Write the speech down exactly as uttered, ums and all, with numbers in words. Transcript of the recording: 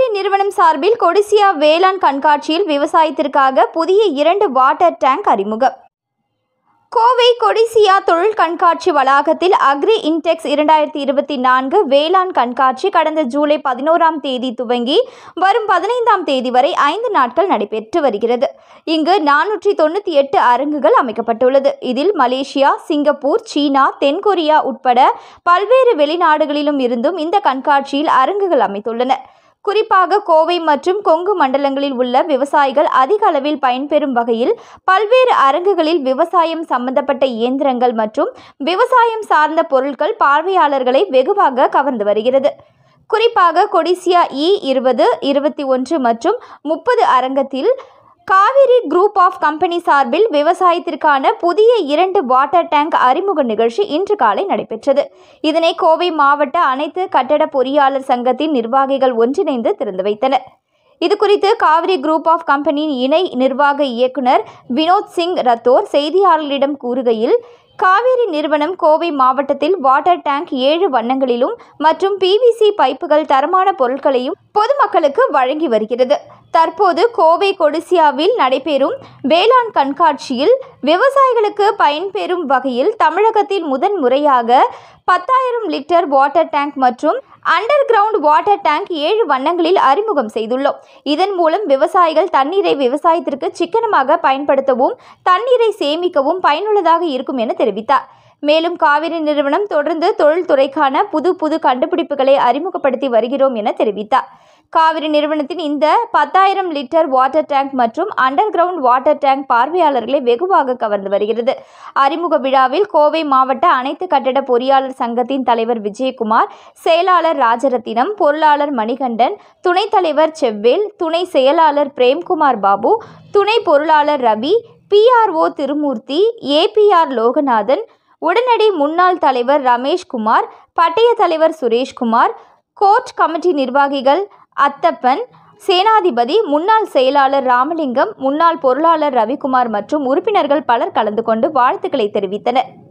காவிரி நிறுவனம் சார்பில் கொடிசியா வேளாண் கண்காட்சியில் விவசாயத்திற்காக புதிய இரண்டு வாட்டர் டேங்க் அறிமுகம். கோவை கொடிசியா தொழில் கண்காட்சி வளாகத்தில் அக்ரி இன்டெக்ஸ் இரண்டாயிரத்தி இருபத்தி நான்கு வேளாண் கண்காட்சி கடந்த ஜூலை பதினோராம் தேதி துவங்கி வரும் பதினைந்தாம் தேதி வரை ஐந்து நாட்கள் நடைபெற்று வருகிறது. இங்கு நானூற்றி தொண்ணூற்றி எட்டு அரங்குகள் அமைக்கப்பட்டுள்ளது. இதில் மலேசியா, சிங்கப்பூர், சீனா, தென்கொரியா உட்பட பல்வேறு வெளிநாடுகளிலும் இருந்தும் இந்த கண்காட்சியில் அரங்குகள் அமைத்துள்ளன. குறிப்பாக கோவை மற்றும் கொங்கு மண்டலங்களில் உள்ள விவசாயிகள் அதிக அளவில் பயன்பெறும் வகையில் பல்வேறு அரங்குகளில் விவசாயம் சம்பந்தப்பட்ட இயந்திரங்கள் மற்றும் விவசாயம் சார்ந்த பொருட்கள் பார்வையாளர்களை வெகுவாக கவர்ந்து வருகிறது. குறிப்பாக கொடிசியா இ இருபது, இருபத்தி ஒன்று மற்றும் முப்பது அரங்கத்தில் காவிரி குரூப் ஆஃப் கம்பெனி சார்பில் விவசாயத்திற்கான புதிய இரண்டு வாட்டர் டேங்க் அறிமுக நிகழ்ச்சி இன்று காலை நடைபெற்றது. இதனை கோவை மாவட்ட அனைத்து கட்டட பொறியாளர் சங்கத்தின் நிர்வாகிகள் ஒன்றிணைந்து திறந்து வைத்தனர். இதுகுறித்து காவிரி குரூப் ஆஃப் கம்பெனியின் இணை நிர்வாக இயக்குனர் வினோத் சிங் ரத்தோர் செய்தியாளர்களிடம் கூறுகையில், காவிரி நிறுவனம் கோவை மாவட்டத்தில் வாட்டர் டேங்க் ஏழு வண்ணங்களிலும் மற்றும் பிவிசி பைப்புகள் தரமான பொருட்களையும் பொதுமக்களுக்கு வழங்கி வருகிறது. தற்போது கோவை கொடிசியாவில் நடைபெறும் வேளாண் கண்காட்சியில் விவசாயிகளுக்கு பயன்பெறும் வகையில் தமிழகத்தில் முதன் முறையாக பத்தாயிரம் லிட்டர் வாட்டர் டேங்க் மற்றும் அண்டர் கிரவுண்ட் வாட்டர் டேங்க் ஏழு வண்ணங்களில் அறிமுகம் செய்துள்ளோம். இதன் மூலம் விவசாயிகள் தண்ணீரை விவசாயத்திற்கு சிக்கனமாக பயன்படுத்தவும் தண்ணீரை சேமிக்கவும் பயனுள்ளதாக இருக்கும் என தெரிவித்தார். மேலும் காவிரி நிறுவனம் தொடர்ந்து தொழில்துறைக்கான புது புது கண்டுபிடிப்புகளை அறிமுகப்படுத்தி வருகிறோம் என தெரிவித்தார். காவிரி நிறுவனத்தின் இந்த பத்தாயிரம் லிட்டர் வாட்டர் டேங்க் மற்றும் அண்டர் கிரவுண்ட் வாட்டர் டேங்க் பார்வையாளர்களை வெகுவாக கவர்ந்து வருகிறது. அறிமுக விழாவில் கோவை மாவட்ட அனைத்து கட்டட பொறியாளர் சங்கத்தின் தலைவர் விஜயகுமார், செயலாளர் ராஜரத்தினம், பொருளாளர் மணிகண்டன், துணைத் தலைவர் செவ்வேல், துணை செயலாளர் பிரேம்குமார் பாபு, துணை பொருளாளர் ரவி, பிஆர்ஓ திருமூர்த்தி, ஏபிஆர் லோகநாதன், உடனடி முன்னாள் தலைவர் ரமேஷ்குமார், பட்டய தலைவர் சுரேஷ்குமார், கோர்ட் கமிட்டி நிர்வாகிகள் அத்தப்பன், சேனாதிபதி, முன்னாள் செயலாளர் ராமலிங்கம், முன்னாள் பொருளாளர் ரவிக்குமார் மற்றும் உறுப்பினர்கள் பலர் கலந்து கொண்டு வாழ்த்துக்களை தெரிவித்தனர்.